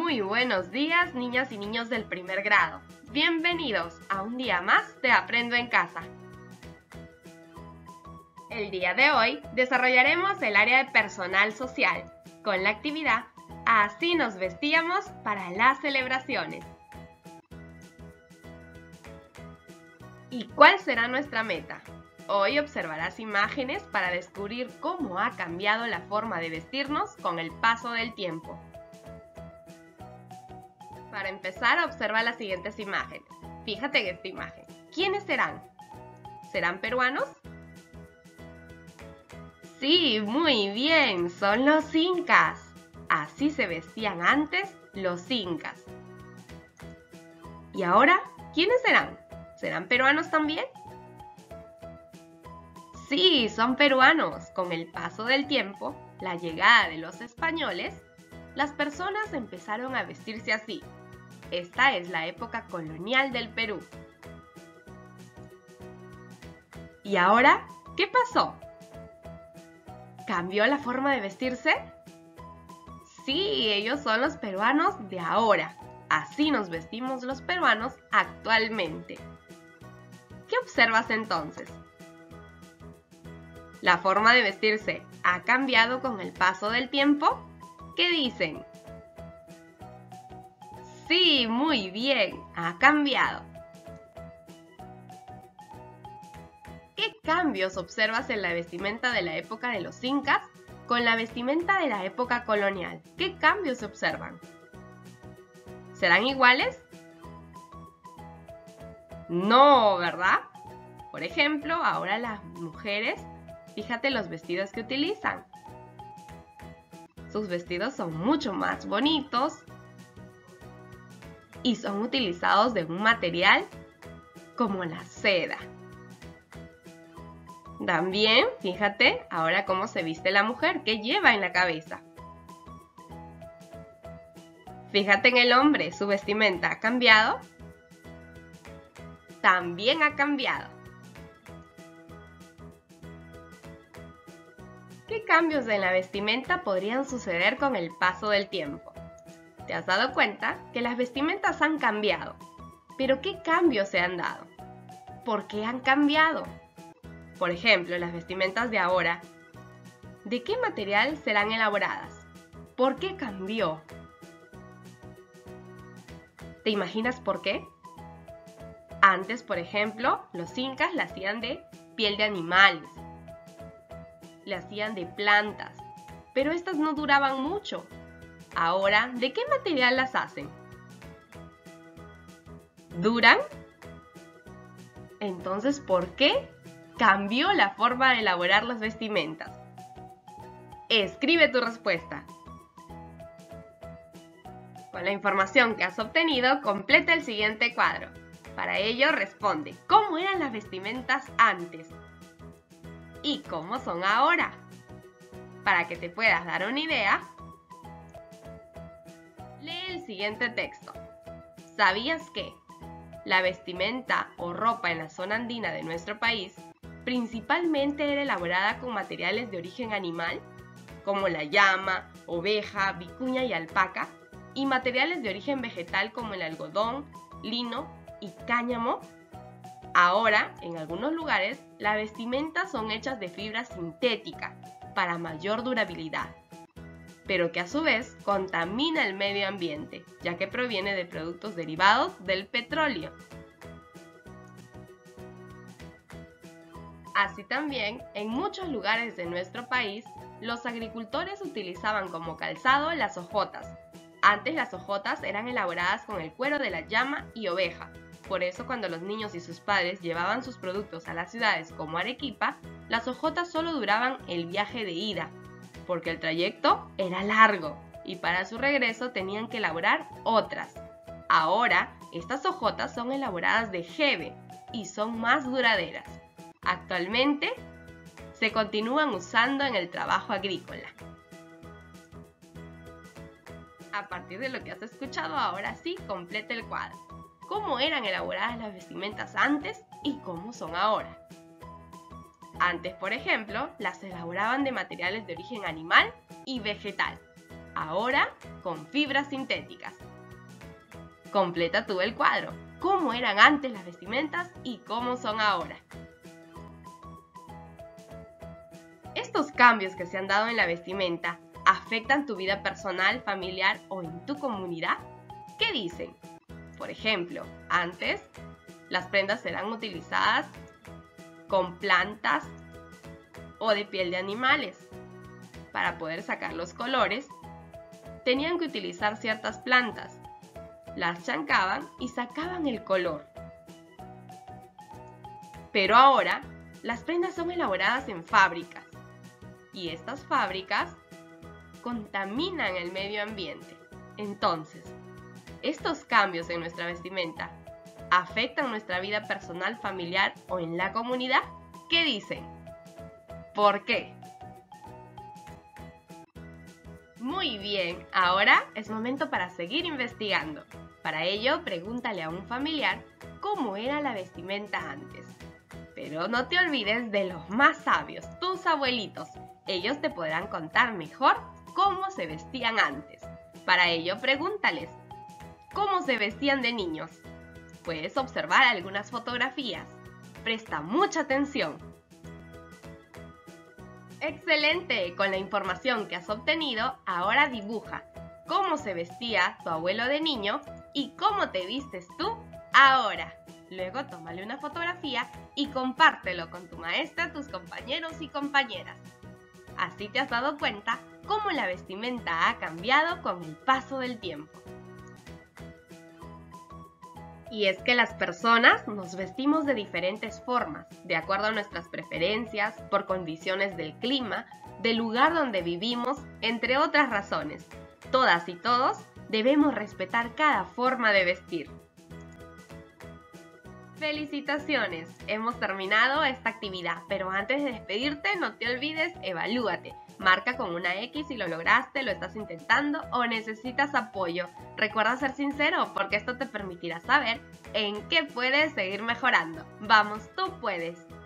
Muy buenos días, niñas y niños del primer grado. Bienvenidos a un día más de Aprendo en Casa. El día de hoy desarrollaremos el área de personal social con la actividad Así nos vestíamos para las celebraciones. ¿Y cuál será nuestra meta? Hoy observarás imágenes para descubrir cómo ha cambiado la forma de vestirnos con el paso del tiempo. Para empezar, observa las siguientes imágenes. Fíjate en esta imagen. ¿Quiénes serán? ¿Serán peruanos? Sí, muy bien, son los incas. Así se vestían antes los incas. ¿Y ahora quiénes serán? ¿Serán peruanos también? Sí, son peruanos. Con el paso del tiempo, la llegada de los españoles, las personas empezaron a vestirse así. Esta es la época colonial del Perú. ¿Y ahora qué pasó? ¿Cambió la forma de vestirse? Sí, ellos son los peruanos de ahora. Así nos vestimos los peruanos actualmente. ¿Qué observas entonces? ¿La forma de vestirse ha cambiado con el paso del tiempo? ¿Qué dicen? Sí, muy bien, ha cambiado. ¿Qué cambios observas en la vestimenta de la época de los incas con la vestimenta de la época colonial? ¿Qué cambios se observan? ¿Serán iguales? No, ¿verdad? Por ejemplo, ahora las mujeres, fíjate los vestidos que utilizan. Sus vestidos son mucho más bonitos y son utilizados de un material como la seda. También, fíjate ahora cómo se viste la mujer, qué lleva en la cabeza. Fíjate en el hombre, su vestimenta ha cambiado. También ha cambiado. ¿Qué cambios en la vestimenta podrían suceder con el paso del tiempo? ¿Te has dado cuenta que las vestimentas han cambiado? ¿Pero qué cambios se han dado? ¿Por qué han cambiado? Por ejemplo, las vestimentas de ahora, ¿de qué material serán elaboradas? ¿Por qué cambió? ¿Te imaginas por qué? Antes, por ejemplo, los incas la hacían de piel de animales, la hacían de plantas, pero estas no duraban mucho. Ahora, ¿de qué material las hacen? ¿Duran? Entonces, ¿por qué cambió la forma de elaborar las vestimentas? Escribe tu respuesta. Con la información que has obtenido, completa el siguiente cuadro. Para ello, responde, ¿cómo eran las vestimentas antes? ¿Y cómo son ahora? Para que te puedas dar una idea, lee el siguiente texto. ¿Sabías que la vestimenta o ropa en la zona andina de nuestro país principalmente era elaborada con materiales de origen animal, como la llama, oveja, vicuña y alpaca, y materiales de origen vegetal como el algodón, lino y cáñamo? Ahora, en algunos lugares, las vestimentas son hechas de fibra sintética para mayor durabilidad, pero que a su vez contamina el medio ambiente, ya que proviene de productos derivados del petróleo. Así también, en muchos lugares de nuestro país, los agricultores utilizaban como calzado las hojotas. Antes las hojotas eran elaboradas con el cuero de la llama y oveja. Por eso cuando los niños y sus padres llevaban sus productos a las ciudades como Arequipa, las hojotas solo duraban el viaje de ida, porque el trayecto era largo y para su regreso tenían que elaborar otras. Ahora, estas hojotas son elaboradas de jeve y son más duraderas. Actualmente, se continúan usando en el trabajo agrícola. A partir de lo que has escuchado, ahora sí, completa el cuadro. ¿Cómo eran elaboradas las vestimentas antes y cómo son ahora? Antes, por ejemplo, las elaboraban de materiales de origen animal y vegetal. ahora con fibras sintéticas. Completa tú el cuadro. ¿Cómo eran antes las vestimentas y cómo son ahora? Estos cambios que se han dado en la vestimenta afectan tu vida personal, familiar o en tu comunidad. ¿Qué dicen? Por ejemplo, antes las prendas eran utilizadas con plantas o de piel de animales. Para poder sacar los colores, tenían que utilizar ciertas plantas. Las chancaban y sacaban el color. Pero ahora, las prendas son elaboradas en fábricas. Y estas fábricas contaminan el medio ambiente. Entonces, estos cambios en nuestra vestimenta afectan nuestra vida personal, familiar o en la comunidad. ¿Qué dicen? ¿Por qué? Muy bien, ahora es momento para seguir investigando. Para ello, pregúntale a un familiar cómo era la vestimenta antes. Pero no te olvides de los más sabios, tus abuelitos. Ellos te podrán contar mejor cómo se vestían antes. Para ello, pregúntales, ¿cómo se vestían de niños? Puedes observar algunas fotografías. Presta mucha atención. ¡Excelente! Con la información que has obtenido, ahora dibuja cómo se vestía tu abuelo de niño y cómo te vistes tú ahora. Luego tómale una fotografía y compártelo con tu maestra, tus compañeros y compañeras. Así te has dado cuenta cómo la vestimenta ha cambiado con el paso del tiempo. Y es que las personas nos vestimos de diferentes formas, de acuerdo a nuestras preferencias, por condiciones del clima, del lugar donde vivimos, entre otras razones. Todas y todos debemos respetar cada forma de vestir. ¡Felicitaciones! Hemos terminado esta actividad, pero antes de despedirte no te olvides, evalúate. Marca con una X si lo lograste, lo estás intentando o necesitas apoyo. Recuerda ser sincero porque esto te permitirá saber en qué puedes seguir mejorando. ¡Vamos, tú puedes!